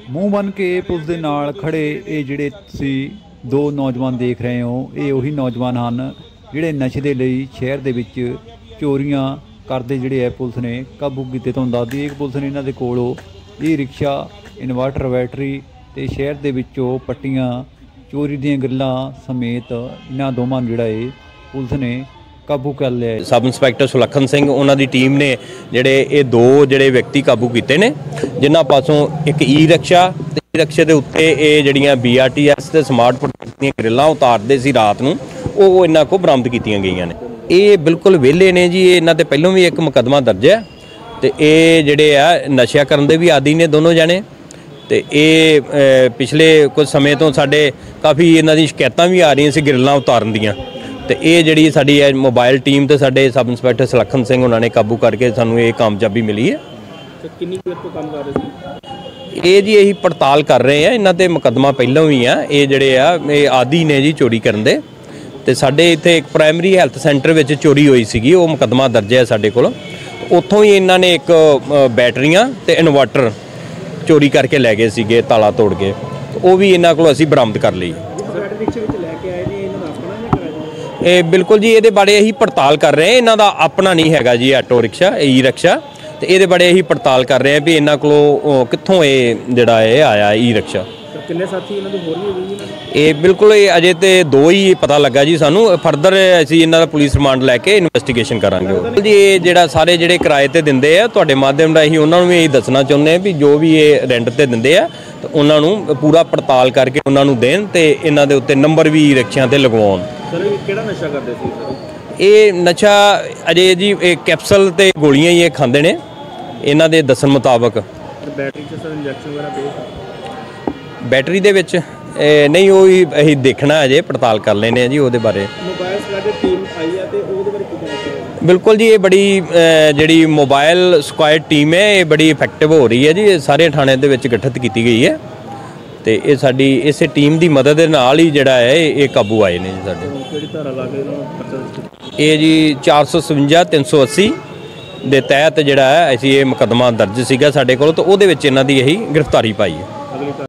ਮੂੰਹ ਬੰਨ ਕੇ ਪੁਲਿਸ ਦੇ ਨਾਲ ਖੜੇ ਇਹ ਜਿਹੜੇ ਤੁਸੀਂ ਦੋ ਨੌਜਵਾਨ ਦੇਖ ਰਹੇ ਹੋ, ਇਹ ਉਹੀ ਨੌਜਵਾਨ ਹਨ ਜਿਹੜੇ ਨਸ਼ੇ ਦੇ ਲਈ ਸ਼ਹਿਰ ਦੇ ਵਿੱਚ ਚੋਰੀਆਂ ਕਰਦੇ ਜਿਹੜੇ ਹੈ ਪੁਲਿਸ ਨੇ ਕਾਬੂ ਕੀਤੇ। ਤੁਹਾਨੂੰ ਦੱਸ ਦਈਏ ਕਿ ਪੁਲਿਸ ਨੇ ਇਹਨਾਂ ਦੇ ਕੋਲੋਂ ਇਹ ਰਿਕਸ਼ਾ, ਇਨਵਰਟਰ, ਬੈਟਰੀ ਤੇ ਸ਼ਹਿਰ ਦੇ ਵਿੱਚੋਂ ਪੱਟੀਆਂ, ਚੋਰੀ ਦੀਆਂ ਗੱਲਾਂ ਸਮੇਤ ਇਹਨਾਂ ਦੋਵਾਂ ਨੂੰ ਜਿਹੜਾ ਹੈ ਪੁਲਿਸ ਨੇ ਕਾਬੂ कर लिया। सब इंस्पैक्टर सुलखन सिंह उन्हां दी टीम ने जिहड़े ये दो जिहड़े व्यक्ति काबू कीते ने, जिन्हां पासों एक ई रिक्शा ते ई रिक्शे दे उत्ते ये जिहड़ियां BRTS ते स्मार्ट प्रोटेक्ट दीयां ग्रिल्लां उतारदे सी रात नूं, ਉਹ ਇਹਨਾਂ को बरामद कीतियां गईयां ने। ये बिल्कुल विहले ने जी, इन्हां ते पहलों भी एक मुकदमा दर्ज है ते ये जिहड़े आ नशा करन दे भी आदी ने दोनों जने। ते ये पिछले कुछ समय तो साडे काफ़ी इन्हां दी शिकायतां भी आ रही सी ग्रिल्लां उतारन दीयां। तो ये जी साड़ी मोबाइल टीम तो साढ़े सब इंस्पैक्टर सुलखन सिंह उन्होंने काबू करके सानू ये कामयाबी मिली है। कितनी देर तो काम कर रहे थे ये जी यही पड़ताल कर रहे हैं, इन्हों ते मुकदमा पहलों भी है। ये जड़े आ आदि ने जी चोरी करन दे। ते साडे इत्थे एक प्राइमरी हैल्थ सेंटर विच चोरी हुई सी, वो मुकदमा दर्ज है साडे कोल। उत्थों ही इन्होंने एक बैटरियां ते इन्वर्टर चोरी करके लै गए सीगे ताला तोड़ के, वो भी इन्हों को असीं बरामद कर ली। बिल्कुल जी, ये बारे अही पड़ताल कर रहे हैं। इन्हों का अपना नहीं है जी ऑटो रिक्शा, ई रिक्शा। तो ये बारे अही पड़ताल कर रहे हैं भी इन्हों को कित्थों ये जड़ा है आया ई रिक्शा। कितने साथी ये बिल्कुल ये अजे तो दो ही पता लगा जी सानू। फरदर असीं इन्हों का पुलिस रिमांड लैके इन्वेस्टिगेशन करांगे जी। ये जिहड़ा सारे जिहड़े किराए ते दिंदे आ, तुहाडे माध्यम राहीं उन्होंने भी यही दसना चाहुंदे हैं भी जो भी ये रेंट ते दिंदे आ तो उन्होंने पूरा पड़ताल करके उन्होंने देन ते इन्हां दे उत्ते नंबर भी रिक्शियां ते लगवाउण। किहड़ा नशा करदे सी सर? ये नशा अजे जी कैप्सूल ते गोलियां ही खांदे ने इन्हां दे दस्सण मुताबक। बैटरी च सर इंजैक्शन वगैरह पे बैटरी दे विच नहीं, वो ही असीं देखना अजे पड़ताल कर लेने जी ਉਹਦੇ बारे। मोबाइल स्क्वाड टीम आई है ते ਉਹਦੇ ਬਾਰੇ ਕੀ ਕਹਿਣਾ? बिल्कुल जी, ये बड़ी जिहड़ी मोबाइल स्क्वाड टीम है ये बड़ी इफेक्टिव हो रही है जी, सारे थाणे दे विच गठित की गई है। तो ये साडी इस टीम की मदद दे नाल ही जिहड़ा है ये काबू आए ने जी साडे। ये जी 457 380 दे तहत जिहड़ा है असीं ये मुकदमा दर्ज सीगा साडे कोल, तो ਉਹਦੇ ਵਿੱਚ ਇਹਨਾਂ ਦੀ यही गिरफ्तारी पाई है।